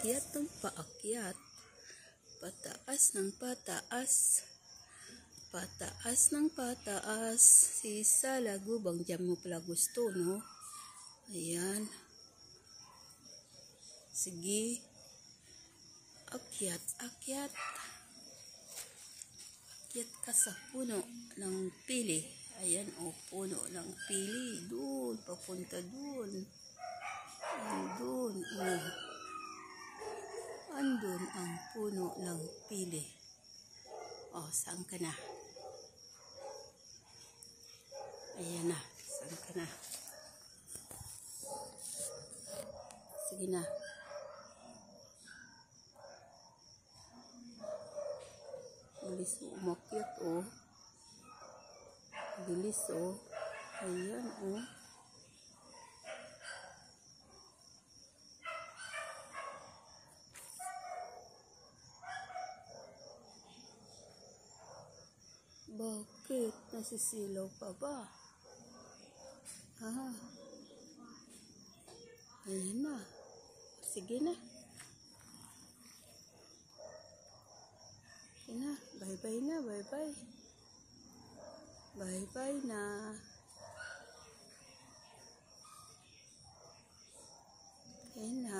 paakyat ng paakyat, pataas ng pataas, pataas ng pataas. Sisa lagu bang jam mo pala gusto, no? Ayan. Sige. Akyat, akyat. Akyat ka sa puno ng pili. Ayan, puno ng pili. Doon, papunta doon. Andun, andun ang puno ng pili. Saan ka na? Ayan na, saan ka na? Sige na. Bilis umakyat, Bilis, Ayan, Bakit? Nasisilaw pa ba? Ayan na. Sige na. Sige na. Bye-bye na. Bye-bye. Bye-bye na. Ayan na.